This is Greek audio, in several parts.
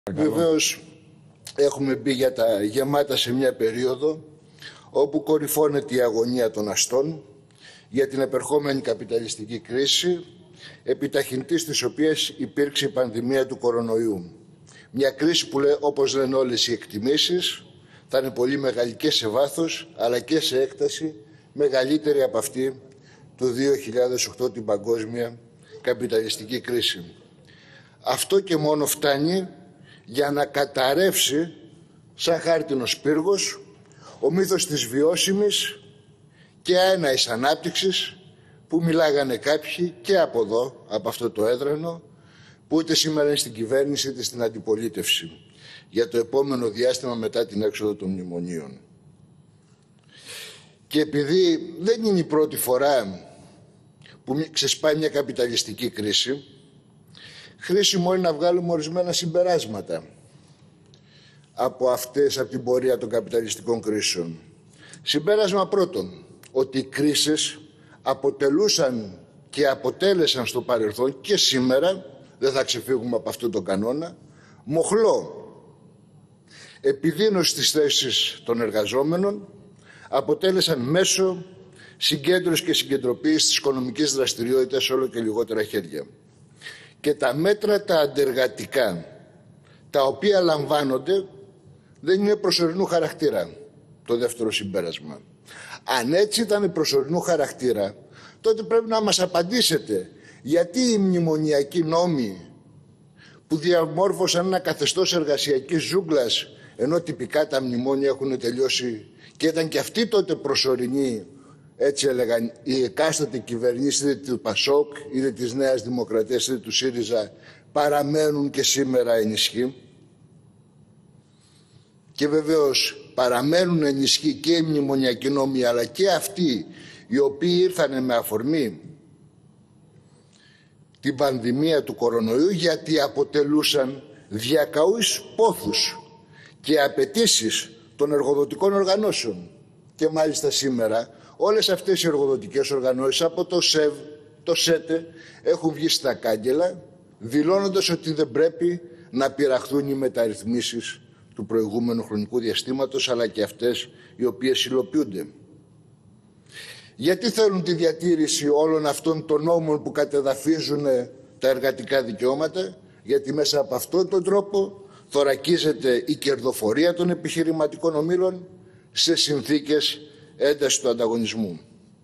Βεβαίως έχουμε μπει για τα γεμάτα σε μια περίοδο όπου κορυφώνεται η αγωνία των αστών για την επερχόμενη καπιταλιστική κρίση, επιταχυντής της οποίας υπήρξε η πανδημία του κορονοϊού. Μια κρίση που, όπως λένε όλες οι εκτιμήσεις, θα είναι πολύ μεγάλη και σε βάθος αλλά και σε έκταση, μεγαλύτερη από αυτή του 2008, την παγκόσμια καπιταλιστική κρίση. Αυτό και μόνο φτάνει για να καταρρεύσει σαν χάρτινος πύργος ο μύθος της βιώσιμης και αέναης ανάπτυξης που μιλάγανε κάποιοι και από εδώ, από αυτό το έδρανο, που ούτε σήμερα είναι στην κυβέρνηση είτε στην αντιπολίτευση για το επόμενο διάστημα μετά την έξοδο των μνημονίων. Και επειδή δεν είναι η πρώτη φορά που ξεσπάει μια καπιταλιστική κρίση, χρήσιμο είναι να βγάλουμε ορισμένα συμπεράσματα από την πορεία των καπιταλιστικών κρίσεων. Συμπέρασμα πρώτον, ότι οι κρίσεις αποτελούσαν και αποτέλεσαν στο παρελθόν και σήμερα, δεν θα ξεφύγουμε από αυτόν τον κανόνα, μοχλό επιδείνωση της θέσης των εργαζόμενων, αποτέλεσαν μέσο συγκέντρωσης και συγκεντροποίησης της οικονομικής δραστηριότητας σε όλο και λιγότερα χέρια. Και τα μέτρα τα αντεργατικά, τα οποία λαμβάνονται, δεν είναι προσωρινού χαρακτήρα, το δεύτερο συμπέρασμα. Αν έτσι ήταν προσωρινού χαρακτήρα, τότε πρέπει να μας απαντήσετε γιατί οι μνημονιακοί νόμοι που διαμόρφωσαν ένα καθεστώς εργασιακής ζούγκλας, ενώ τυπικά τα μνημόνια έχουν τελειώσει και ήταν και αυτοί τότε προσωρινοί, έτσι έλεγαν οι εκάστοτε κυβερνήσεις είτε του ΠΑΣΟΚ, είτε της Νέας Δημοκρατίας, είτε του ΣΥΡΙΖΑ, παραμένουν και σήμερα ενισχύ. Και βεβαίως παραμένουν ενισχύ και οι μνημονιακοί νόμοι, αλλά και αυτοί οι οποίοι ήρθαν με αφορμή την πανδημία του κορονοϊού, γιατί αποτελούσαν διακαούς πόθους και απαιτήσεις των εργοδοτικών οργανώσεων. Και μάλιστα σήμερα όλες αυτές οι εργοδοτικές οργανώσεις από το ΣΕΒ, το ΣΕΤΕ, έχουν βγει στα κάγκελα δηλώνοντας ότι δεν πρέπει να πειραχθούν οι μεταρρυθμίσεις του προηγούμενου χρονικού διαστήματος, αλλά και αυτές οι οποίες υλοποιούνται. Γιατί θέλουν τη διατήρηση όλων αυτών των νόμων που κατεδαφίζουν τα εργατικά δικαιώματα? Γιατί μέσα από αυτόν τον τρόπο θωρακίζεται η κερδοφορία των επιχειρηματικών ομίλων σε συνθήκες έντασης του ανταγωνισμού.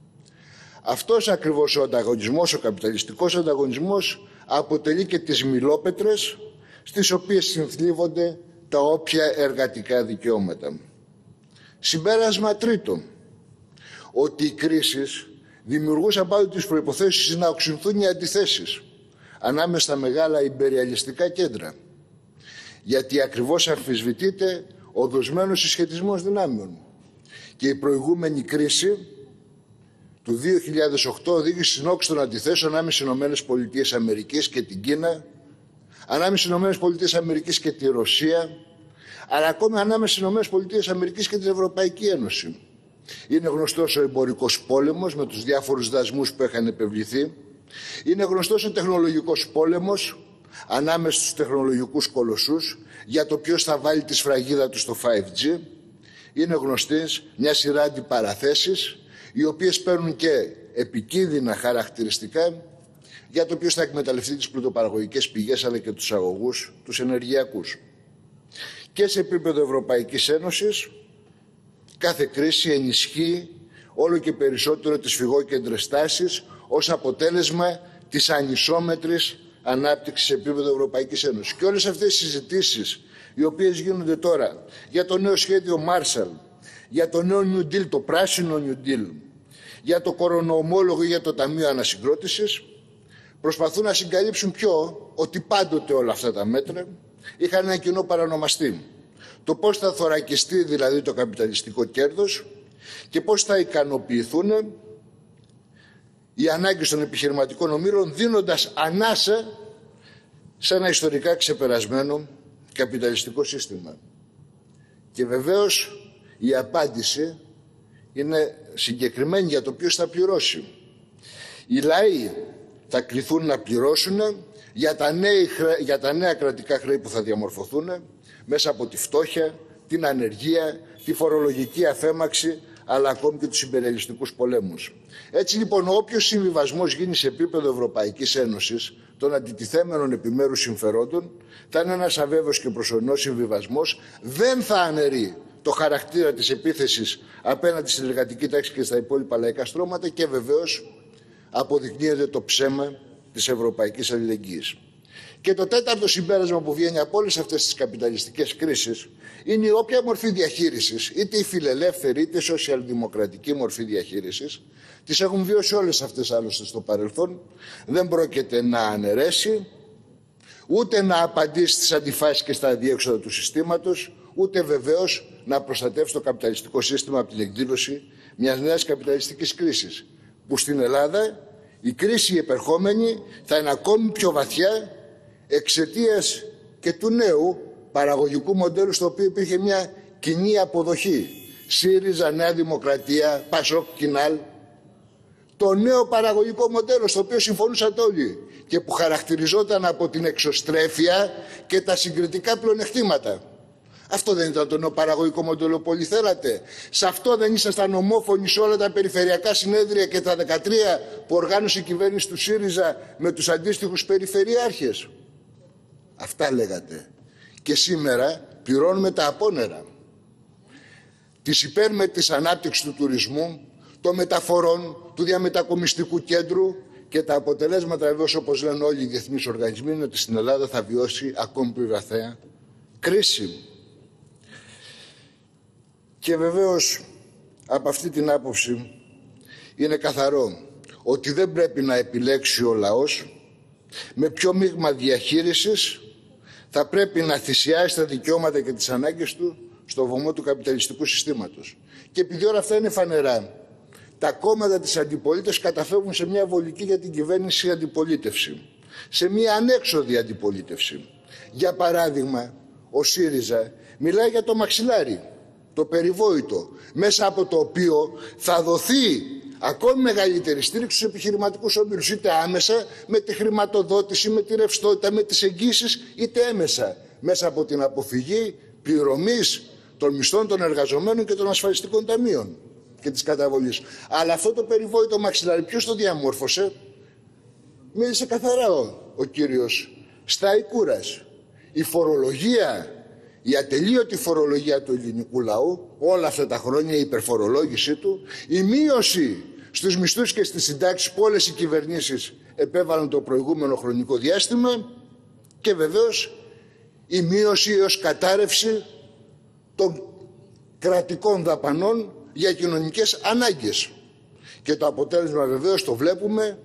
Αυτός ακριβώς ο ανταγωνισμός, ο καπιταλιστικός ανταγωνισμός, αποτελεί και τις μιλόπετρες στις οποίες συνθλίβονται τα όποια εργατικά δικαιώματα. Συμπέρασμα τρίτο, ότι οι κρίσεις δημιουργούσαν πάντοτε τις προϋποθέσεις να οξυνθούν οι αντιθέσεις ανάμεσα στα μεγάλα ιμπεριαλιστικά κέντρα. Γιατί ακριβώς αμφισβητείται ο δοσμένος συσχετισμός δυνάμεων. Και η προηγούμενη κρίση του 2008 οδήγησε στην όξη των αντιθέσεων ανάμεσα στις ΗΠΑ και την Κίνα, ανάμεσα στις ΗΠΑ και τη Ρωσία, αλλά ακόμη ανάμεσα στις ΗΠΑ και την Ευρωπαϊκή Ένωση. Είναι γνωστός ο εμπορικός πόλεμος με τους διάφορους δασμούς που είχαν επευληθεί. Είναι γνωστός ο τεχνολογικός πόλεμος ανάμεσα στους τεχνολογικούς κολοσσούς για το ποιος θα βάλει τη σφραγίδα του στο 5G. Είναι γνωστές μια σειρά αντιπαραθέσεις, οι οποίες παίρνουν και επικίνδυνα χαρακτηριστικά για το ποιος θα εκμεταλλευτεί τις πλουτοπαραγωγικές πηγές, αλλά και τους αγωγούς, τους ενεργειακούς. Και σε επίπεδο Ευρωπαϊκής Ένωσης, κάθε κρίση ενισχύει όλο και περισσότερο τις φυγόκεντρες τάσεις ως αποτέλεσμα της ανισόμετρης ανάπτυξης σε επίπεδο Ευρωπαϊκής Ένωσης. Και όλες αυτές οι συζητήσεις οι οποίες γίνονται τώρα για το νέο σχέδιο Marshall, για το νέο New Deal, το πράσινο New Deal, για το κορονοομόλογο ή για το Ταμείο Ανασυγκρότησης, προσπαθούν να συγκαλύψουν ότι πάντοτε όλα αυτά τα μέτρα είχαν ένα κοινό παρανομαστή. Το πώς θα θωρακιστεί δηλαδή το καπιταλιστικό κέρδος και πώς θα ικανοποιηθούν οι ανάγκες των επιχειρηματικών ομίλων, δίνοντας ανάσα σε ένα ιστορικά ξεπερασμένο καπιταλιστικό σύστημα. Και βεβαίως η απάντηση είναι συγκεκριμένη για το ποιος θα πληρώσει. Οι λαοί θα κληθούν να πληρώσουν για τα νέα κρατικά χρέη που θα διαμορφωθούν μέσα από τη φτώχεια, την ανεργία, τη φορολογική αφέμαξη, αλλά ακόμη και τους ιμπεριαλιστικούς πολέμους. Έτσι λοιπόν, όποιος συμβιβασμός γίνει σε επίπεδο Ευρωπαϊκής Ένωσης των αντιτιθέμενων επιμέρους συμφερόντων θα είναι ένας αβέβαιος και προσωρινός συμβιβασμός, δεν θα αναιρεί το χαρακτήρα της επίθεσης απέναντι στην εργατική τάξη και στα υπόλοιπα λαϊκά στρώματα και βεβαίως αποδεικνύεται το ψέμα της ευρωπαϊκής αλληλεγγύης. Και το τέταρτο συμπέρασμα που βγαίνει από όλες αυτές τις καπιταλιστικές κρίσεις είναι η όποια μορφή διαχείρισης, είτε η φιλελεύθερη είτε η σοσιαλδημοκρατική μορφή διαχείρισης, τις έχουν βιώσει όλες αυτές άλλωστε στο παρελθόν, δεν πρόκειται να αναιρέσει, ούτε να απαντήσει στις αντιφάσεις και στα αδιέξοδα του συστήματος, ούτε βεβαίως να προστατεύσει το καπιταλιστικό σύστημα από την εκδήλωση μιας νέας καπιταλιστικής κρίσης, που στην Ελλάδα η κρίση η επερχόμενη θα είναι ακόμη πιο βαθιά εξαιτίας και του νέου παραγωγικού μοντέλου στο οποίο υπήρχε μια κοινή αποδοχή. ΣΥΡΙΖΑ, Νέα Δημοκρατία, ΠΑΣΟΚ, ΚΙΝΑΛ. Το νέο παραγωγικό μοντέλο στο οποίο συμφωνούσαν όλοι και που χαρακτηριζόταν από την εξωστρέφεια και τα συγκριτικά πλεονεκτήματα. Αυτό δεν ήταν το νέο παραγωγικό μοντέλο που όλοι θέλατε? Σε αυτό δεν ήσασταν ομόφωνοι σε όλα τα περιφερειακά συνέδρια και τα 13 που οργάνωσε η κυβέρνηση του ΣΥΡΙΖΑ με τους αντίστοιχους περιφερειάρχες? Αυτά λέγατε. Και σήμερα πληρώνουμε τα απόνερα της υπέρμετης ανάπτυξης του τουρισμού, των μεταφορών, του διαμετακομιστικού κέντρου, και τα αποτελέσματα βεβαίως, όπως λένε όλοι οι διεθνείς οργανισμοί, είναι ότι στην Ελλάδα θα βιώσει ακόμη πιο βαθιά κρίση. Και βεβαίως από αυτή την άποψη είναι καθαρό ότι δεν πρέπει να επιλέξει ο λαός με ποιο μείγμα διαχείρισης θα πρέπει να θυσιάσει τα δικαιώματα και τις ανάγκες του στο βωμό του καπιταλιστικού συστήματος. Και επειδή όλα αυτά είναι φανερά, τα κόμματα της αντιπολίτευσης καταφεύγουν σε μια βολική για την κυβέρνηση αντιπολίτευση, σε μια ανέξοδη αντιπολίτευση. Για παράδειγμα, ο ΣΥΡΙΖΑ μιλάει για το μαξιλάρι, το περιβόητο, μέσα από το οποίο θα δοθεί ακόμη μεγαλύτερη στήριξη στους επιχειρηματικούς ομίλους, είτε άμεσα με τη χρηματοδότηση, με τη ρευστότητα, με τις εγγύσεις, είτε έμεσα μέσα από την αποφυγή πληρωμής των μισθών των εργαζομένων και των ασφαλιστικών ταμείων και της καταβολής. Αλλά αυτό το περιβόητο μαξιλάρι ποιος το διαμόρφωσε? Μίλησε καθαρά ο κύριος Σταϊκούρας. Η φορολογία, η ατελείωτη φορολογία του ελληνικού λαού, όλα αυτά τα χρόνια η υπερφορολόγησή του, η μείωση στους μισθούς και στις συντάξεις που όλες οι κυβερνήσεις επέβαλαν το προηγούμενο χρονικό διάστημα, και βεβαίως η μείωση έως κατάρρευση των κρατικών δαπανών για κοινωνικές ανάγκες. Και το αποτέλεσμα βεβαίως το βλέπουμε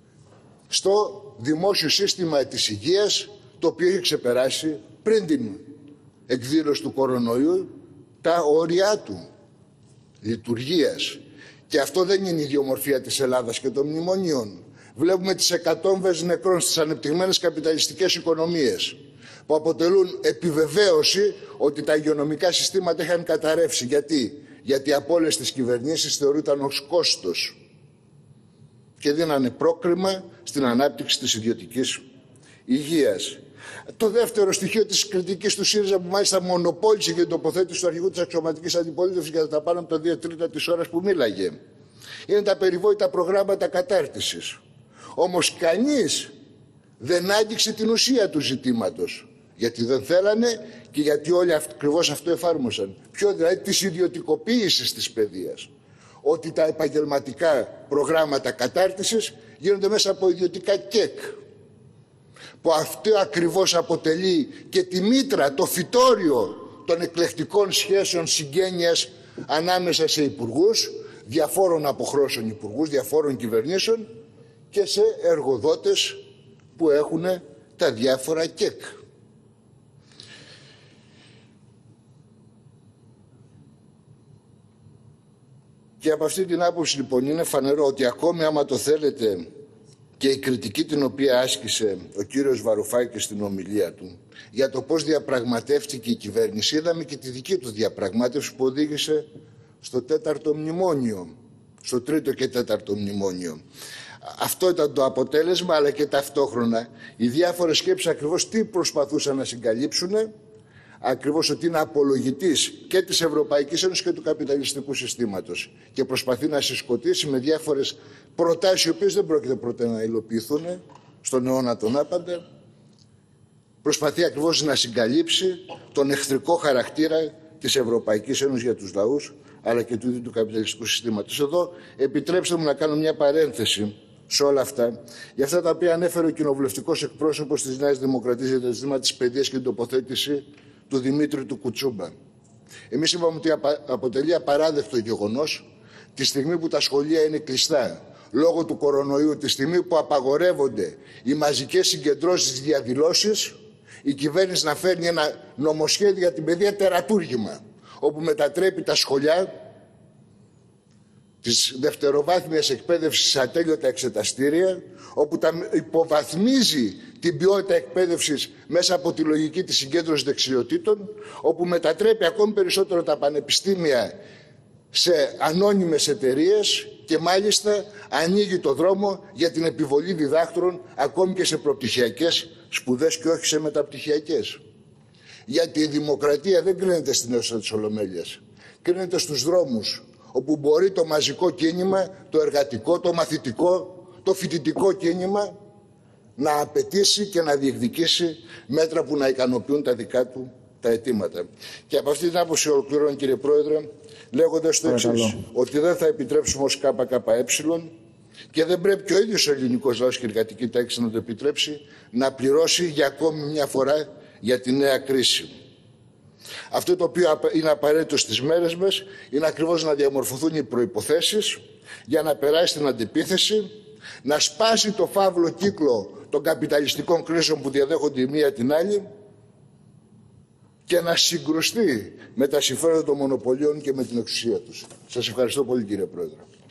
στο δημόσιο σύστημα της υγείας, το οποίο έχει ξεπεράσει πριν την εκδήλωση του κορονοϊού τα όρια του λειτουργίας. Και αυτό δεν είναι η ιδιομορφία της Ελλάδας και των μνημονίων. Βλέπουμε τις εκατόμβες νεκρών στις ανεπτυγμένες καπιταλιστικές οικονομίες, που αποτελούν επιβεβαίωση ότι τα υγειονομικά συστήματα είχαν καταρρεύσει. Γιατί από όλες τις κυβερνήσεις θεωρούνταν ως κόστος και δίνανε πρόκριμα στην ανάπτυξη της ιδιωτικής υγείας. Το δεύτερο στοιχείο της κριτικής του ΣΥΡΙΖΑ, που μάλιστα μονοπόλησε και την τοποθέτηση του αρχηγού της αξιωματικής αντιπολίτευσης για τα πάνω από τα 2/3 της ώρας που μίλαγε, είναι τα περιβόητα προγράμματα κατάρτισης. Όμως κανείς δεν άγγιξε την ουσία του ζητήματος. Γιατί δεν θέλανε και γιατί όλοι ακριβώς αυτό εφάρμοσαν. Ποιο δηλαδή? Της ιδιωτικοποίησης της παιδείας. Ότι τα επαγγελματικά προγράμματα κατάρτισης γίνονται μέσα από ιδιωτικά ΚΕΚ. Που αυτό ακριβώς αποτελεί και τη μήτρα, το φυτόριο των εκλεκτικών σχέσεων συγγένειας ανάμεσα σε υπουργούς, διαφόρων αποχρώσεων υπουργούς, διαφόρων κυβερνήσεων και σε εργοδότες που έχουν τα διάφορα ΚΕΚ. Και από αυτή την άποψη λοιπόν είναι φανερό ότι ακόμη άμα το θέλετε και η κριτική την οποία άσκησε ο κύριος Βαρουφάκης στην ομιλία του για το πώς διαπραγματεύτηκε η κυβέρνηση, είδαμε και τη δική του διαπραγμάτευση που οδήγησε στο 4ο μνημόνιο, στο 3ο και 4ο μνημόνιο. Αυτό ήταν το αποτέλεσμα, αλλά και ταυτόχρονα οι διάφορες σκέψεις ακριβώς τι προσπαθούσαν να συγκαλύψουν, ακριβώς ότι είναι απολογητής και της Ευρωπαϊκής Ένωσης και του καπιταλιστικού συστήματος και προσπαθεί να συσκοτήσει με διάφορες προτάσεις οι οποίες δεν πρόκειται πρώτα να υλοποιηθούν στον αιώνα τον άπαντα. Προσπαθεί ακριβώς να συγκαλύψει τον εχθρικό χαρακτήρα της Ευρωπαϊκής Ένωσης για τους λαούς, αλλά και του ίδιου του καπιταλιστικού συστήματος. Εδώ επιτρέψτε μου να κάνω μια παρένθεση σε όλα αυτά, για αυτά τα οποία ανέφερε ο κοινοβουλευτικός εκπρόσωπος της Νέας Δημοκρατίας για το ζήτημα της παιδείας και την τοποθέτηση του Δημήτρη του Κουτσούμπα. Εμείς είπαμε ότι αποτελεί απαράδεκτο γεγονός τη στιγμή που τα σχολεία είναι κλειστά λόγω του κορονοϊού, τη στιγμή που απαγορεύονται οι μαζικές συγκεντρώσεις, διαδηλώσεις, η κυβέρνηση να φέρνει ένα νομοσχέδιο για την παιδεία τερατούργημα, όπου μετατρέπει τα σχολιά της δευτεροβάθμιας εκπαίδευσης σε ατέλειωτα εξεταστήρια, όπου υποβαθμίζει την ποιότητα εκπαίδευσης μέσα από τη λογική της συγκέντρωσης δεξιοτήτων, όπου μετατρέπει ακόμη περισσότερο τα πανεπιστήμια σε ανώνυμες εταιρείες και μάλιστα ανοίγει το δρόμο για την επιβολή διδάκτρων ακόμη και σε προπτυχιακές σπουδές και όχι σε μεταπτυχιακές. Γιατί η δημοκρατία δεν κρίνεται στην αίθουσα της Ολομέλειας, κρίνεται στους δρόμους, όπου μπορεί το μαζικό κίνημα, το εργατικό, το μαθητικό, το φοιτητικό κίνημα να απαιτήσει και να διεκδικήσει μέτρα που να ικανοποιούν τα δικά του τα αιτήματα. Και από αυτή την άποψη ολοκληρώνω, κύριε Πρόεδρε, λέγοντας το εξής, ότι δεν θα επιτρέψουμε ως ΚΚΕ και δεν πρέπει και ο ίδιος ο ελληνικός λαός και η εργατική τάξη να το επιτρέψει να πληρώσει για ακόμη μια φορά για τη νέα κρίση. Αυτό το οποίο είναι απαραίτητο στις μέρες μας είναι ακριβώς να διαμορφωθούν οι προϋποθέσεις για να περάσει την αντιπίθεση, να σπάσει το φαύλο κύκλο των καπιταλιστικών κρίσεων που διαδέχονται η μία την άλλη και να συγκρουστεί με τα συμφέροντα των μονοπωλίων και με την εξουσία τους. Σας ευχαριστώ πολύ, κύριε Πρόεδρε.